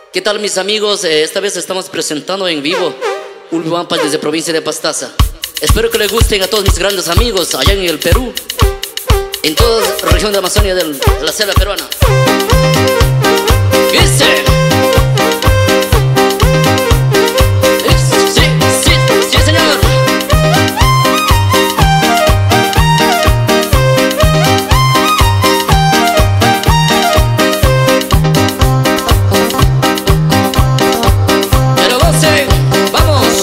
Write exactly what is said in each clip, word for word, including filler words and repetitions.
¿Qué tal, mis amigos? Eh, esta vez estamos presentando en vivo Ulbio Wampach desde provincia de Pastaza. Espero que les gusten a todos mis grandes amigos allá en el Perú, en toda la región de Amazonia de la selva peruana. ¿Viste? Sí, sí, sí, señor. Pero gocen, vamos.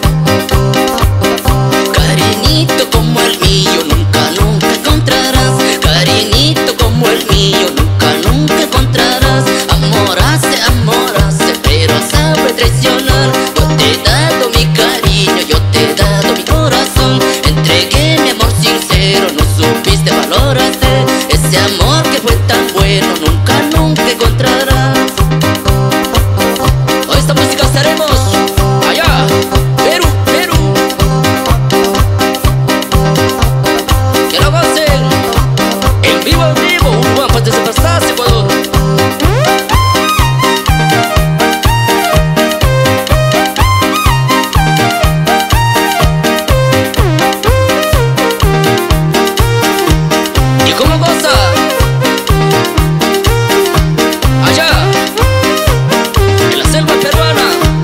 Cariñito como el mío nunca, nunca encontrarás. Cariñito como el mío nunca, nunca encontrarás. Amor hace, amor hace, pero sabe traicionar. Yo te he dado mi cariño, yo te he dado mi corazón. Entregué mi amor sincero, no supiste valorarte. Ese amor que fue tan bueno, nunca, nunca encontrarás. Hoy esta música estaremos allá, Perú, Perú. Que lo gocen, en vivo, en vivo, un Wampach desde Pastaza, Ecuador. ¿Y cómo goza? Allá, en la selva peruana.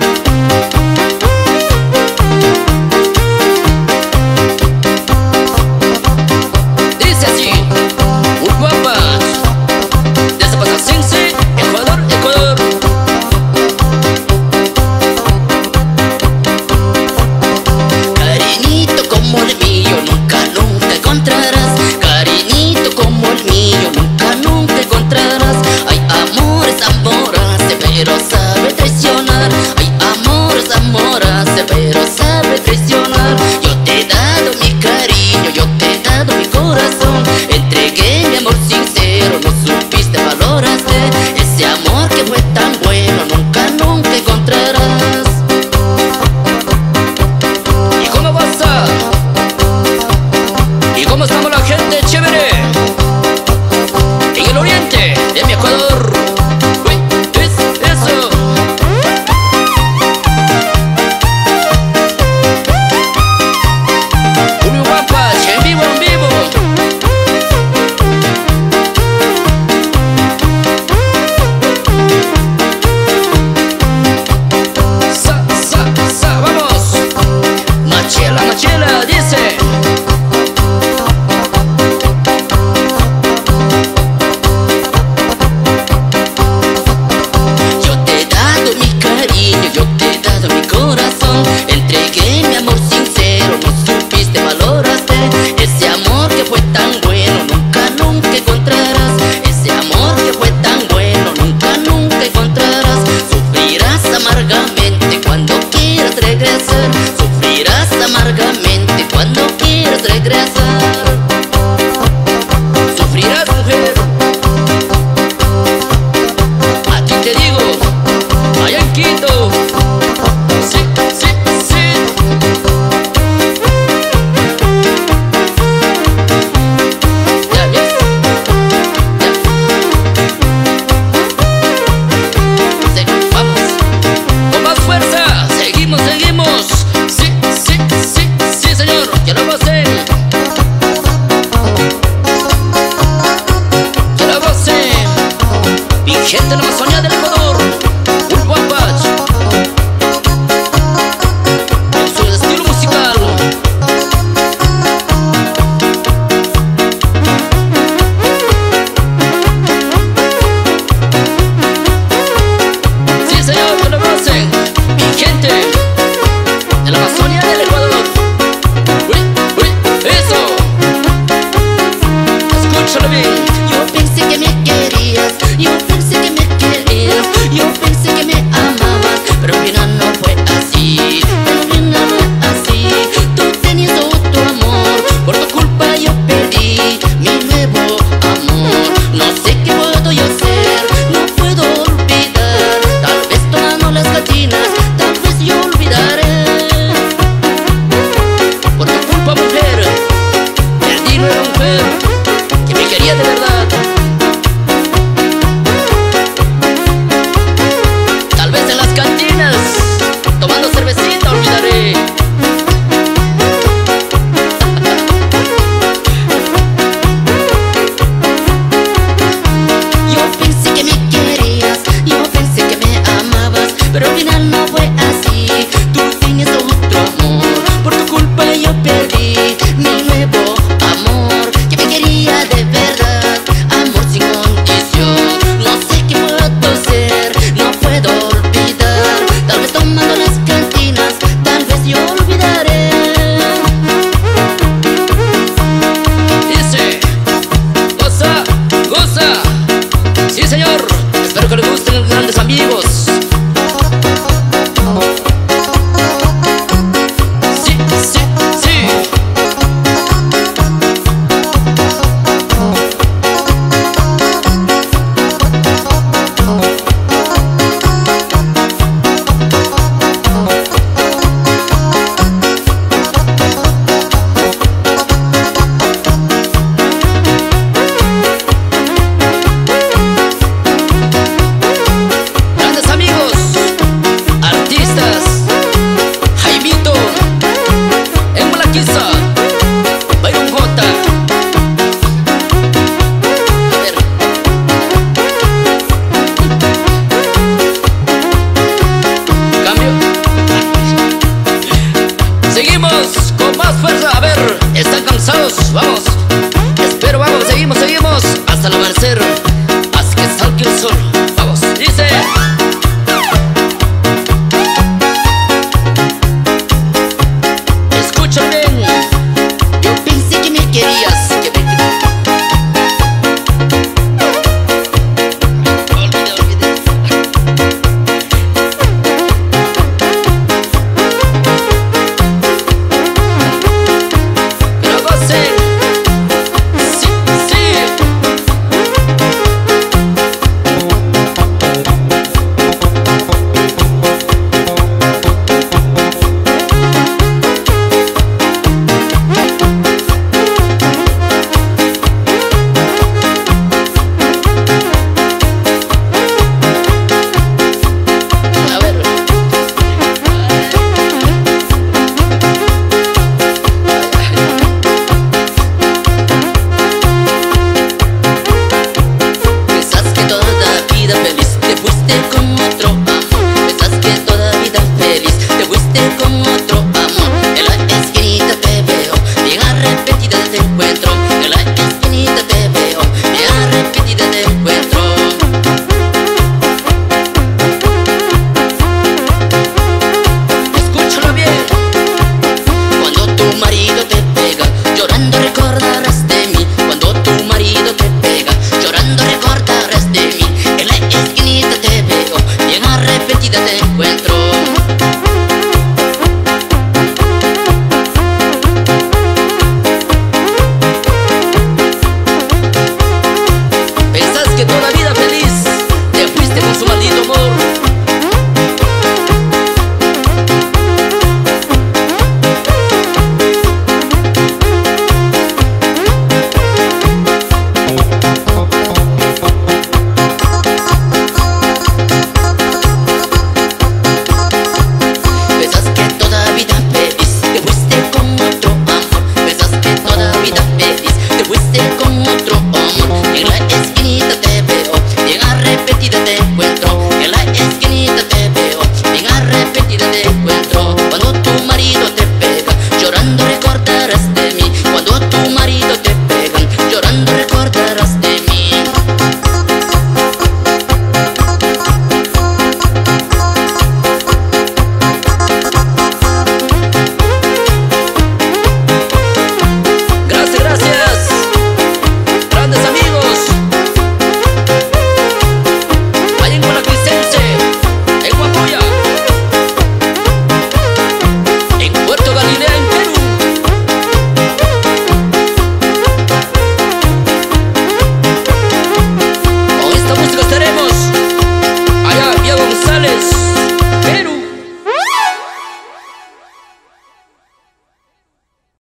Dice así, un Wampach desde Pastaza, Ecuador, Ecuador. Cariñito como el mío nunca, nunca encontrarás. Cariñito como el mío nunca, nunca encontrarás. Hay amores, amor hace, pero sabe traicionar. Hay amores, amor hace, pero sabe traicionar. Yo te he dado mi cariño, yo te he dado mi corazón. Entregué mi amor sincero, no supiste valoraste. Ese amor que fue tan bueno, nunca, nunca encontrarás. ¿Y cómo goza? ¿Y cómo estamos la gente chévere? En el oriente de mi Ecuador. Uy, es eso. Ulbio Wampach, en vivo, en vivo. Sa, sa, sa, vamos. Machela, machela, dice. Yo te he dado mi cariño, yo te he dado mi corazón. Entregué mi amor sincero, no supiste valoraste. Ese amor que fue tan bueno, nunca, nunca encontrarás. Ese amor que fue tan bueno, nunca, nunca encontrarás. Sufrirás amargamente cuando quieras regresar. Sufrirás amargamente cuando quieras regresar. Sufrirás, mujer. A ti te digo, allá en Quito. Sí, sí, sí. Ya ves, ya. Sí, vamos. Con más fuerza, seguimos, seguimos. Sí, sí, sí, sí, señor. Ya lo gocen. Ya lo gocen. Mi gente de la Amazonia del Ecuador, un Wampach. grandes amigos.